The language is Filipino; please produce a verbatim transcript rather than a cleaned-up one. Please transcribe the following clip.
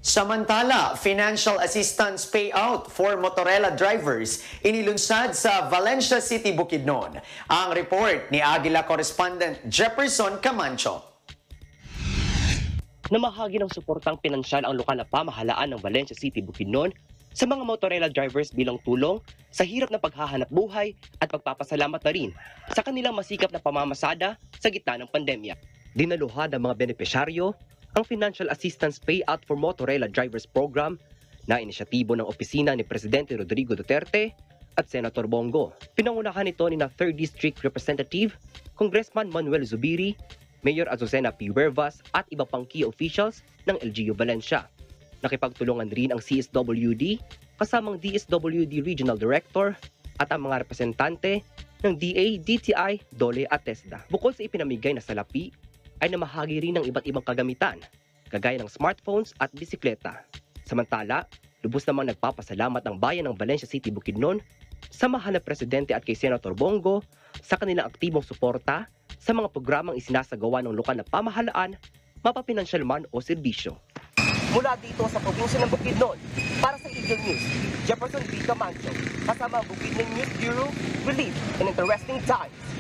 Samantala, financial assistance payout for motorela drivers inilunsad sa Valencia City, Bukidnon. Ang report ni Agila correspondent Jefferson Camancho. Namahagi ng suportang pinansyal ang lokal na pamahalaan ng Valencia City, Bukidnon sa mga motorela drivers bilang tulong sa hirap na paghahanap buhay at pagpapasalamat na rin sa kanilang masikap na pamamasada sa gitna ng pandemya. Dinaluhan ng mga benepisyaryo ang Financial Assistance Payout for Motorela Drivers Program na inisyatibo ng opisina ni Presidente Rodrigo Duterte at Senator Bongo. Pinangunahan ito ni na third District Representative, Congressman Manuel Zubiri, Mayor Azucena P. Huervas at iba pang key officials ng L G U Valencia. Nakipagtulungan rin ang C S W D kasamang D S W D Regional Director at ang mga representante ng D A, D T I, DOLE at TESDA. Bukod sa ipinamigay na salapi, ay namahagi rin ng iba't ibang kagamitan, kagaya ng smartphones at bisikleta. Samantala, lubos namang nagpapasalamat ang bayan ng Valencia City, Bukidnon sa mahal na Presidente at kay Senator Bongo sa kanilang aktibong suporta sa mga programang isinasagawa ng lokal na pamahalaan, mapapinansyal man o serbisyo. Mula dito sa probinsya ng Bukidnon, para sa Eagle News, Jefferson B. Camancho, kasama ang Bukidnon News Bureau, Relief in Interesting Times.